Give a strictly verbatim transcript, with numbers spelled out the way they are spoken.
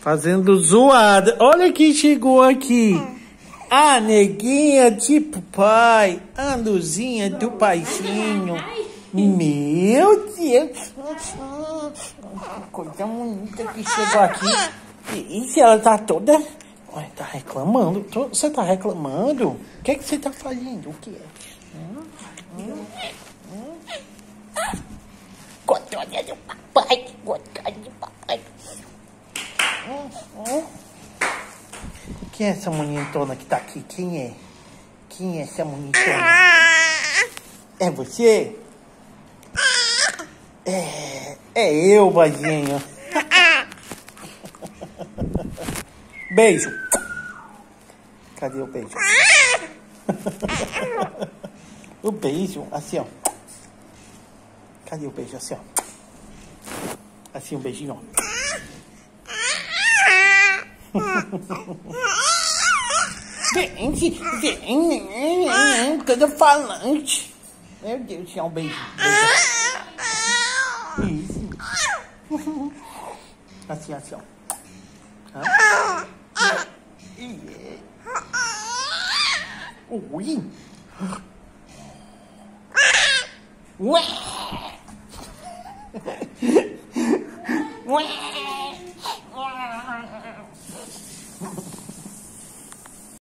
Fazendo zoada. Olha quem chegou aqui. A neguinha de papai. A luzinha do paizinho. Meu Deus. Coisa bonita que chegou aqui. E se ela tá toda... Olha, tá reclamando. Você tá reclamando? O que é que você tá fazendo? O que é? Hum, hum, hum. Gostosa do papai. Gostosa do papai. Hum, hum. Quem é essa monitona que tá aqui? Quem é? Quem é essa monitona? É você? É, é eu, vozinho. Beijo. Cadê o beijo? O beijo, assim, ó. Cadê o beijo, assim, ó? Assim, um beijinho, ó. Vem, vem, vem, toda falante. Meu Deus do céu, um beijo. Beijo. Isso. Assim, assim, ó. Ah. Ui. Ué. Ué.